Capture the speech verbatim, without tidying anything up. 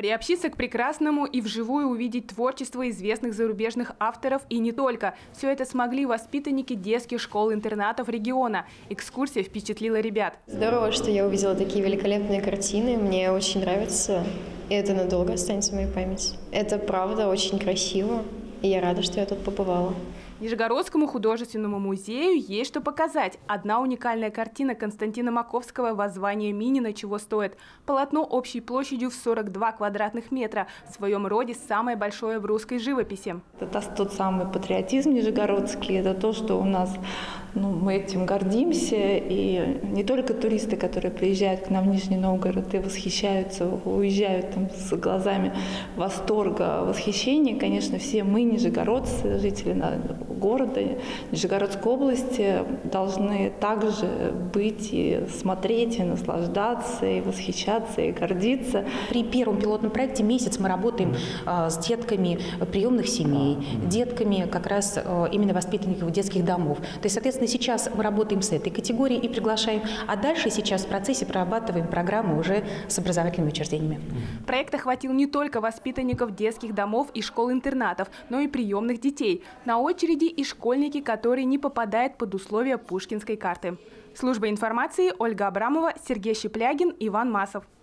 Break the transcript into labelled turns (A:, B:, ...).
A: Приобщиться к прекрасному и вживую увидеть творчество известных зарубежных авторов и не только. Все это смогли воспитанники детских школ-интернатов региона. Экскурсия впечатлила ребят.
B: Здорово, что я увидела такие великолепные картины. Мне очень нравится, и это надолго останется в моей памяти. Это правда очень красиво, и я рада, что я тут побывала.
A: Нижегородскому художественному музею есть что показать. Одна уникальная картина Константина Маковского «Воззвание Минина» чего стоит. Полотно общей площадью в сорок два квадратных метра. В своем роде самое большое в русской живописи.
C: Это тот самый патриотизм нижегородский, это то, что у нас, ну, мы этим гордимся. И не только туристы, которые приезжают к нам в Нижний Новгород и восхищаются, уезжают там с глазами восторга, восхищения. Конечно, все мы, нижегородцы, жители города, Нижегородской области, должны также быть и смотреть, и наслаждаться, и восхищаться, и гордиться.
D: При первом пилотном проекте месяц мы работаем а, с детками приемных семей, детками как раз а, именно воспитанников детских домов. То есть, соответственно, сейчас мы работаем с этой категорией и приглашаем, а дальше сейчас в процессе прорабатываем программы уже с образовательными учреждениями.
A: Проект охватил не только воспитанников детских домов и школ-интернатов, но и приемных детей. На очереди и школьники, которые не попадают под условия Пушкинской карты. Служба информации Ольга Абрамова, Сергей Щеплягин, Иван Масов.